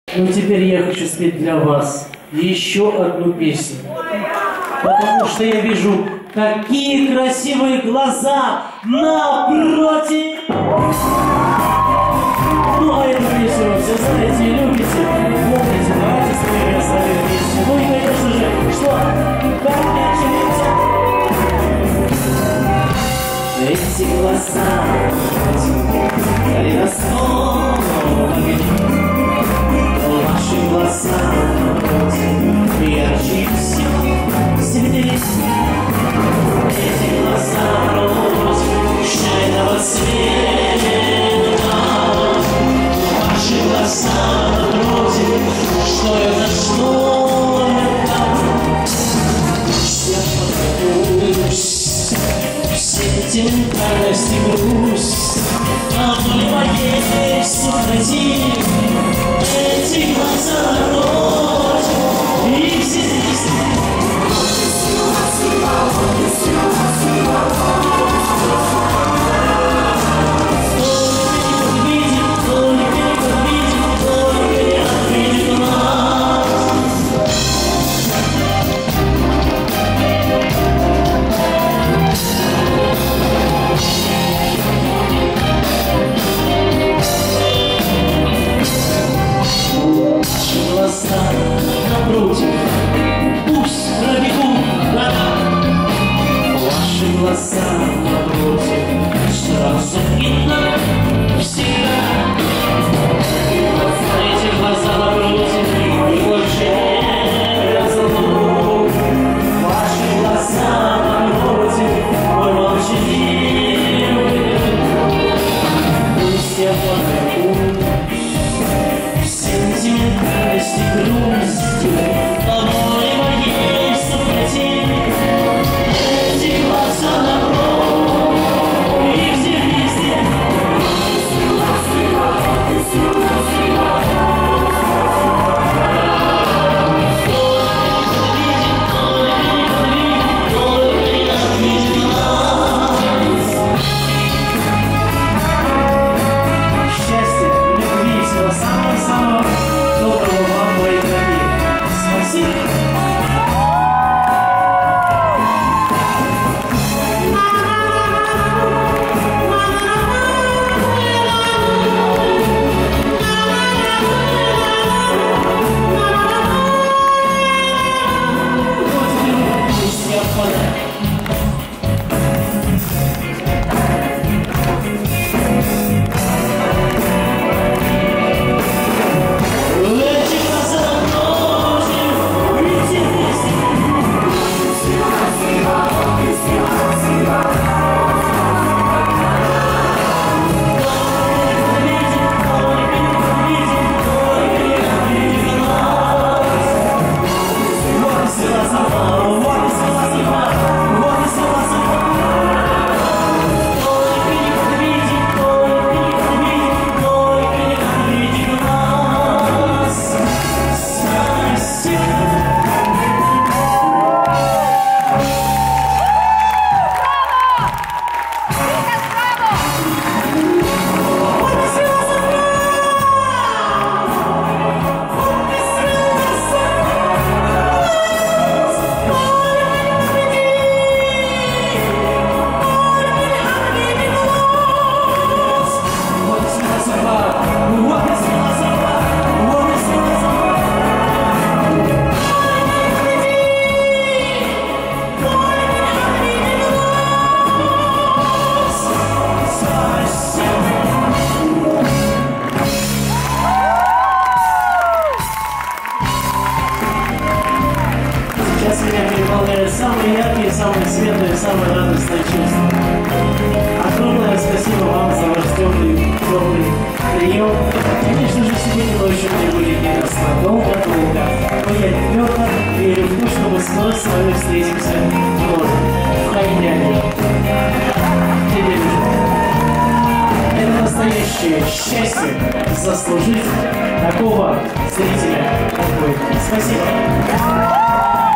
Ну теперь я хочу спеть для вас еще одну песню. Потому что я вижу, какие красивые глаза напротив. Ну а эту песню вы все знаете и любите. Помните, давайте споем с вами вместе. Ну и конечно же, что? Как начнется? Эти глаза калейдоскопами. Ваши глаза ярче всего светились. Эти глаза шайного цвета. Ваши глаза напротив, что это, что это? Я подготовлюсь к сентиментальности грусть, а боль моей супротив. Эти глаза напротив, и все здесь. Напротив, пусть пробегут года. Ваши глаза напротив, сразу видно всегда. Эти глаза напротив, и больше разлук. Ваши глаза напротив, мой молчаливый. Пусть я подойду сентиментальности грустью, а боли моей супротив. Эти глаза напротив, и все вместе. Счастья, любви, всего самого-самого доброго вам, мои дорогие. Спасибо. Пусть я подаю. Эти глаза напротив, и все вместе. Сейчас меня переполняют самые яркие, самые светлые, самые радостные чувства. Огромное спасибо вам за ваш теплый прием. Конечно же, сегодня ночью мне будет не раз надолго-долго, но я твердо верю в то, что мы снова с вами встретимся вновь в Хайняне. Теперь это настоящее счастье заслужить такого зрителя, как вы. Спасибо.